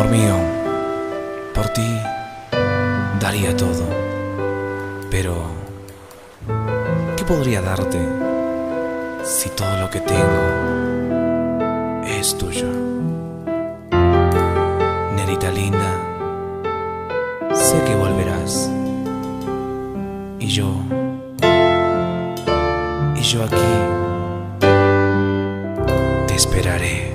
Amor mío, por ti daría todo, pero ¿qué podría darte si todo lo que tengo es tuyo? Nerita linda, sé que volverás, y yo aquí te esperaré.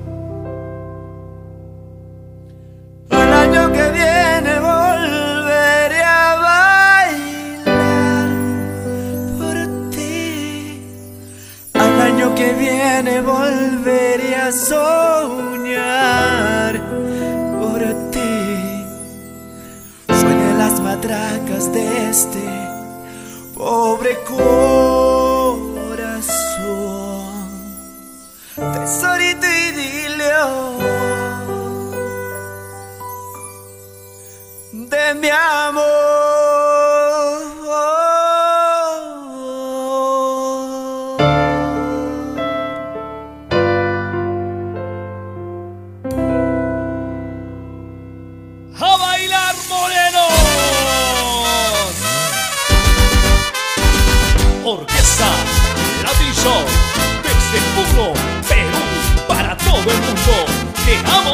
El año que viene volveré a bailar por ti. Al año que viene volveré a soñar por ti. Sueñan las matracas de este pobre corazón, tesorito idilio de mi amor. ¡A bailar, morenos! Orquesta Latin Show desde Puno, Perú, para todo el mundo. ¡Te amo!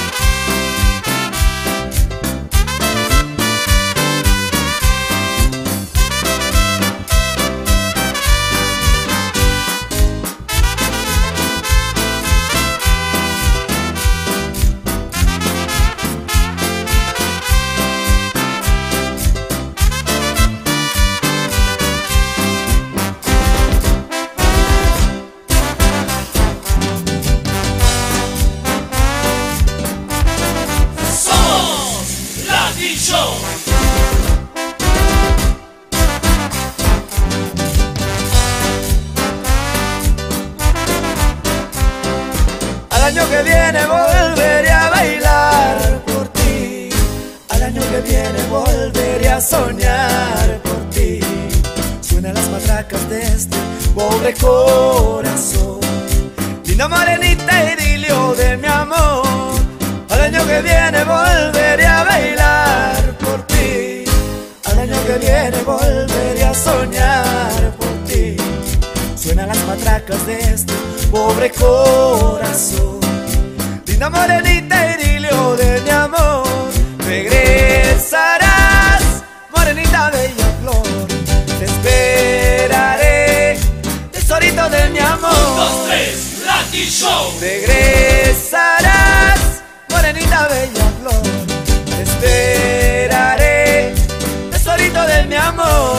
Al año que viene volveré a bailar por ti. Al año que viene volveré a soñar por ti. Suenan las matracas de este pobre corazón. Linda morenita, idilio de mi amor. Al año que viene volveré a bailar por ti. Al año que viene volveré a soñar por ti. Suenan las matracas de este pobre corazón. Linda morenita, idilio de mi amor. Regresarás, morenita bella flor. Te esperaré, tesorito de mi amor. 1, 2, 3, Latin Show. Regresarás, morenita bella flor. Te esperaré, tesorito de mi amor.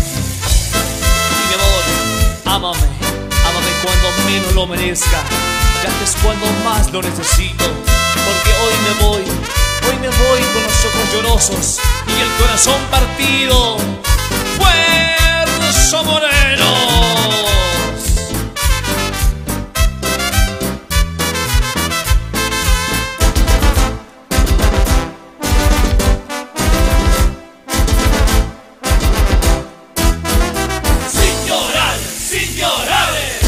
Y mi amor, ámame, ámame cuando menos lo merezca, ya que es cuando más lo necesito. Porque hoy me voy con los ojos llorosos y el corazón partido. ¡Fuerza, morenos! Sin llorar, sin llorar.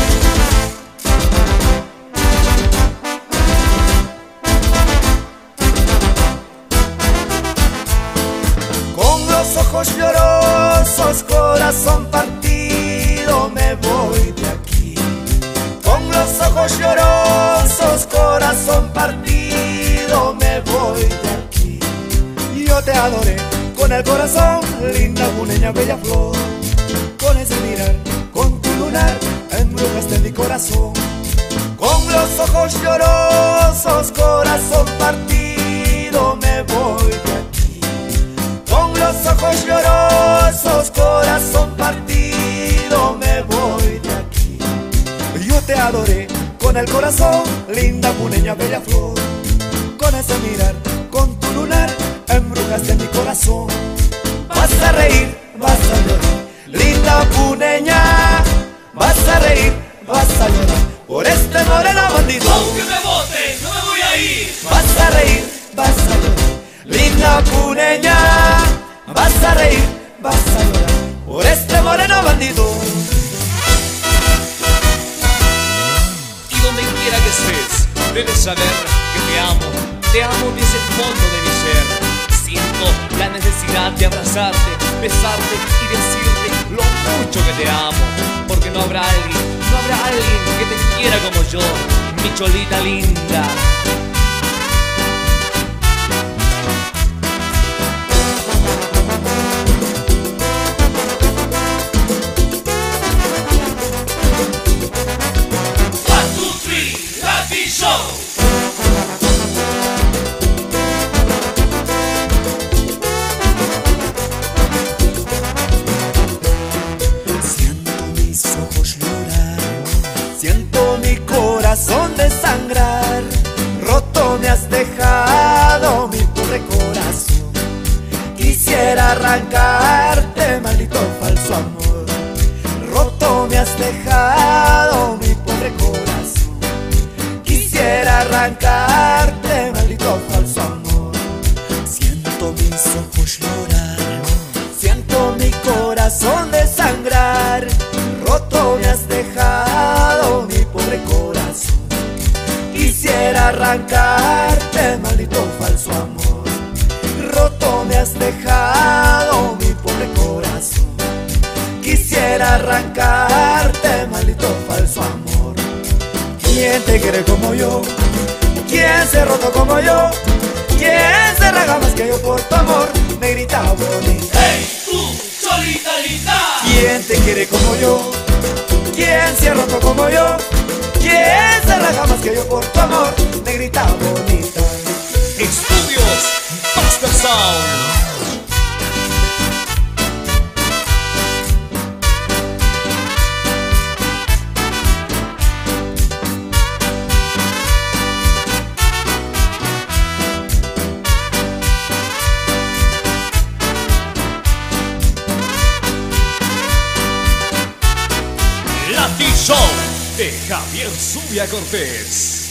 Con los ojos llorosos, corazón partido, me voy de aquí. Con los ojos llorosos, corazón partido, me voy de aquí. Y yo te adoré con el corazón, linda puneña, bella flor. Con ese mirar, con tu lunar, embrujaste mi corazón. Con los ojos llorosos, corazón partido, me voy de aquí. Con los ojos llorosos, corazón partido, me voy de aquí. Yo te adoré con el corazón, linda puneña, bella flor. Con ese mirar, con tu lunar, embrujaste mi corazón. Vas a reír, vas a llorar, linda puneña. Vas a reír, vas a llorar por este moreno bandido. Aunque me voten, no me voy a ir. Vas a reír, vas a llorar, linda puneña. Vas a reír, vas a llorar por este moreno bandido. Y donde quiera que estés, debes saber que te amo. te amo desde el fondo de mi ser. Siento la necesidad de abrazarte, besarte y decirte lo mucho que te amo. Porque no habrá alguien que te quiera como yo, mi cholita linda. Siento mi corazón desangrar, roto me has dejado mi pobre corazón. Quisiera arrancarte, maldito falso amor. Roto me has dejado mi pobre corazón. Quisiera arrancarte, maldito falso amor. Siento mis ojos llorar, siento mi corazón desangrar, roto me has dejado mi pobre corazón. Quisiera arrancarte, maldito falso amor. Roto me has dejado mi pobre corazón. Quisiera arrancarte, maldito falso amor. ¿Quién te quiere como yo? ¿Quién se ha roto como yo? ¿Quién se raga más que yo por tu amor? Negrita bonita. ¡Hey, tú, cholita linda! ¿Quién te quiere como yo? ¿Quién se ha roto como yo? ¿Quién se raja más que yo por tu amor? Negrita bonita. Estudios Master Sound. Latin Show de Javier Zubia Cortés.